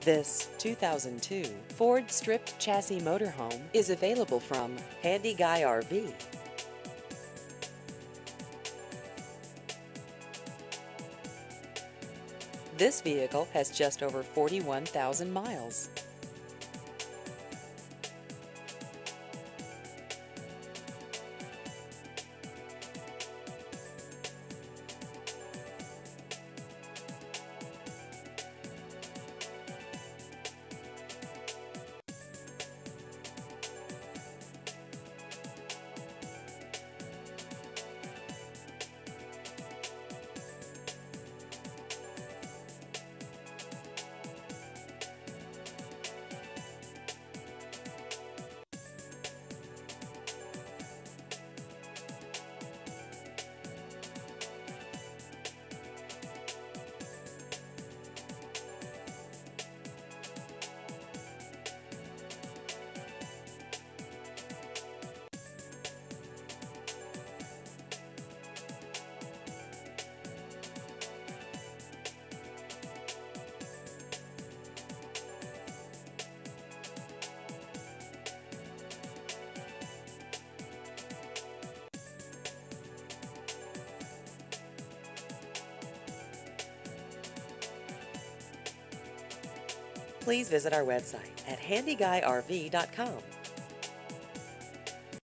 This 2002 Ford Strip Chassis motorhome is available from Handy Guy RV. This vehicle has just over 41,000 miles. Please visit our website at handyguyRV.com.